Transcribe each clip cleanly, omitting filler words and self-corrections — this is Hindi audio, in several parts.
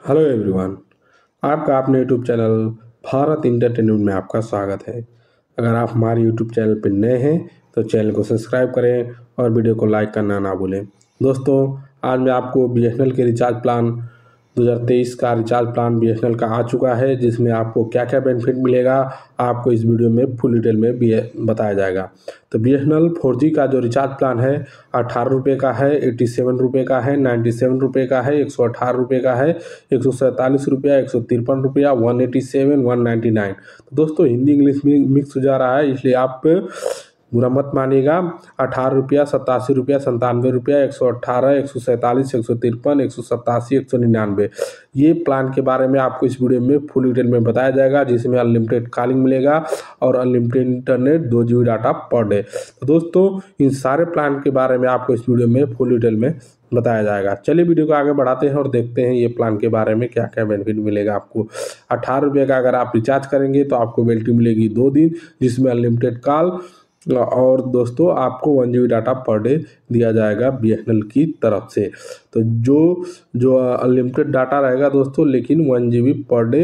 Hello everyone. आपका अपने यूट्यूब चैनल भारत इंटरटेनमेंट में आपका स्वागत है। अगर आप हमारे यूट्यूब चैनल पर नए हैं तो चैनल को सब्सक्राइब करें और वीडियो को लाइक करना ना भूलें। दोस्तों, आज मैं आपको बीएसएनएल के रिचार्ज प्लान 2023 का रिचार्ज प्लान बीएसएनएल का आ चुका है, जिसमें आपको क्या क्या बेनिफिट मिलेगा आपको इस वीडियो में फुल डिटेल में बताया जाएगा। तो बीएसएनएल 4G का जो रिचार्ज प्लान है 18 रुपये का है, 87 रुपये का है, 97 रुपये का है, 118 रुपये का है, 147 रुपया, 153 रुपया, 187, 199। तो दोस्तों, हिंदी इंग्लिश में मिक्स हो जा रहा है, इसलिए आप बुरा मत मानिएगा। 18 रुपया, 87 रुपया, 97 रुपया, 118, 147, 153, 187, 199, ये प्लान के बारे में आपको इस वीडियो में फुल डिटेल में बताया जाएगा, जिसमें अनलिमिटेड कॉलिंग मिलेगा और unlimited internet 2 GB data per day. तो दोस्तों, इन सारे प्लान के बारे में आपको इस वीडियो में फुल डिटेल में बताया जाएगा। चलिए वीडियो को आगे बढ़ाते हैं और देखते हैं ये प्लान के बारे में क्या क्या बेनिफिट मिलेगा आपको। 18 रुपये का अगर आप रिचार्ज करेंगे तो आपको वैलिडिटी मिलेगी 2 दिन, जिसमें अनलिमिटेड कॉल और दोस्तों आपको 1 GB डाटा पर डे दिया जाएगा बीएसएनएल की तरफ से। तो जो अनलिमिटेड डाटा रहेगा दोस्तों, लेकिन 1 GB पर डे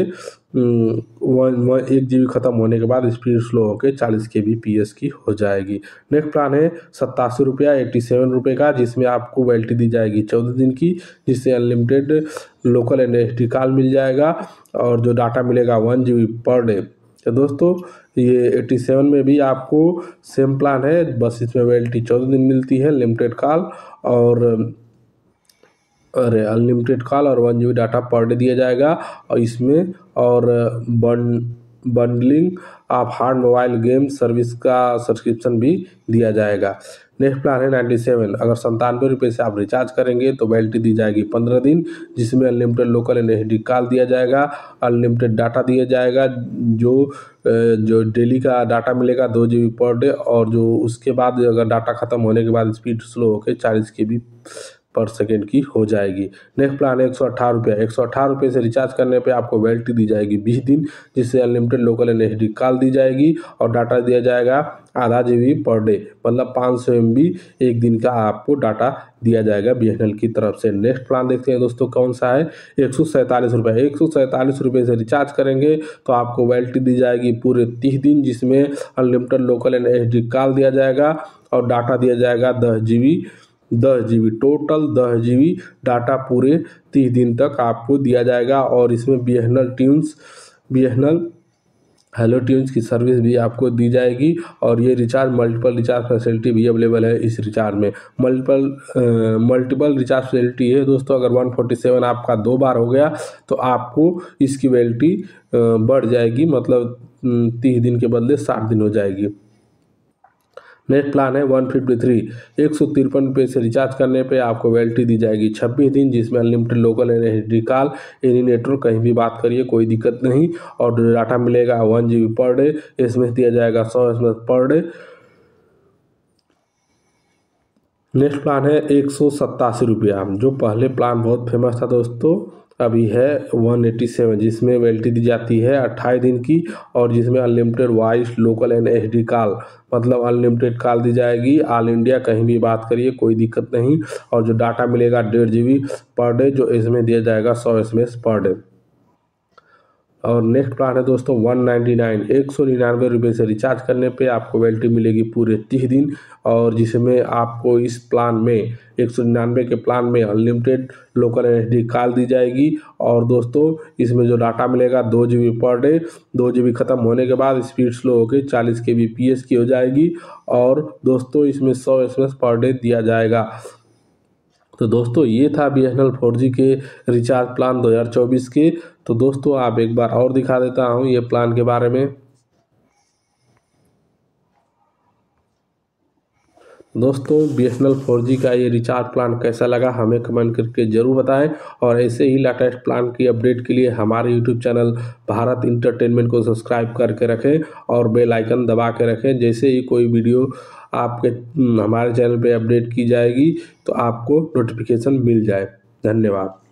1 GB ख़त्म होने के बाद स्पीड स्लो होकर 40 kbps की हो जाएगी। नेक्स्ट प्लान है 87 रुपया, 87 रुपये का, जिसमें आपको वैलिडिटी दी जाएगी 14 दिन की, जिससे unlimited local and SD call मिल जाएगा और जो डाटा मिलेगा 1 GB पर डे। तो दोस्तों, ये 87 में भी आपको सेम प्लान है, बस इसमें वैलिडिटी 14 दिन मिलती है, लिमिटेड कॉल और अनलिमिटेड कॉल और 1 GB डाटा पर डे दिया जाएगा। और इसमें और बंडलिंग आप हार्ड मोबाइल गेम सर्विस का सब्सक्रिप्शन भी दिया जाएगा। नेक्स्ट प्लान है 97। अगर 97 रुपये से आप रिचार्ज करेंगे तो वैलिडिटी दी जाएगी 15 दिन, जिसमें unlimited local and SD call दिया जाएगा, अनलिमिटेड डाटा दिया जाएगा, जो डेली का डाटा मिलेगा 2 GB पर डे, और जो उसके बाद अगर डाटा खत्म होने के बाद स्पीड स्लो होकर 40 kbps की हो जाएगी। नेक्स्ट प्लान है 118 रुपया। 118 रुपये से रिचार्ज करने पे आपको वैलिडिटी दी जाएगी 20 दिन, जिससे unlimited local and SD call दी जाएगी और डाटा दिया जाएगा आधा GB पर डे, मतलब 500 MB एक दिन का आपको डाटा दिया जाएगा बीएसएनएल की तरफ से। नेक्स्ट प्लान देखते हैं दोस्तों कौन सा है। 147 रुपये। 147 रुपये से रिचार्ज करेंगे तो आपको वैलिडिटी दी जाएगी पूरे 30 दिन, जिसमें unlimited local and SD call दिया जाएगा और डाटा दिया जाएगा 10 GB टोटल 10 GB डाटा पूरे 30 दिन तक आपको दिया जाएगा। और इसमें बीएसएनएल हेलो ट्यून्स की सर्विस भी आपको दी जाएगी और ये रिचार्ज मल्टीपल रिचार्ज फैसिलिटी भी अवेलेबल है। इस रिचार्ज में मल्टीपल रिचार्ज फैसिलिटी है दोस्तों। अगर 147 आपका 2 बार हो गया तो आपको इसकी वैलिडिटी बढ़ जाएगी, मतलब 30 दिन के बदले 60 दिन हो जाएगी। नेक्स्ट प्लान है 153। 153 रुपये से रिचार्ज करने पे आपको वैलिडिटी दी जाएगी 26 दिन, जिसमें unlimited local and SD call, any network कहीं भी बात करिए कोई दिक्कत नहीं, और डाटा मिलेगा 1 GB पर डे, एसएमएस दिया जाएगा 100 SMS per day. Next plan है 187 रुपया। जो पहले प्लान बहुत फेमस था दोस्तों, अभी है 187, जिसमें वैलिडिटी दी जाती है 28 दिन की और जिसमें unlimited voice local and SD call, मतलब अनलिमिटेड कॉल दी जाएगी ऑल इंडिया कहीं भी बात करिए कोई दिक्कत नहीं, और जो डाटा मिलेगा 1.5 GB पर डे, जो इसमें दिया जाएगा 100 SMS पर डे। और नेक्स्ट प्लान है दोस्तों 199। 199 रुपये से रिचार्ज करने पे आपको वैलिडिटी मिलेगी पूरे 30 दिन, और जिसमें आपको इस प्लान में 199 के प्लान में अनलिमिटेड लोकल एसडी कॉल दी जाएगी और दोस्तों इसमें जो डाटा मिलेगा 2 GB पर डे, 2 GB ख़त्म होने के बाद स्पीड स्लो होकर 40 kbps की हो जाएगी और दोस्तों इसमें 100 SMS पर डे दिया जाएगा। तो दोस्तों, ये था बीएसएनएल 4G के रिचार्ज प्लान 2024 के। तो दोस्तों, आप एक बार और दिखा देता हूँ ये प्लान के बारे में। दोस्तों, बीएसएनएल 4G का ये रिचार्ज प्लान कैसा लगा हमें कमेंट करके ज़रूर बताएं, और ऐसे ही लेटेस्ट प्लान की अपडेट के लिए हमारे यूट्यूब चैनल भारत इंटरटेनमेंट को सब्सक्राइब करके रखें और बेल आइकन दबा के रखें। जैसे ही कोई वीडियो आपके हमारे चैनल पे अपडेट की जाएगी तो आपको नोटिफिकेशन मिल जाए। धन्यवाद।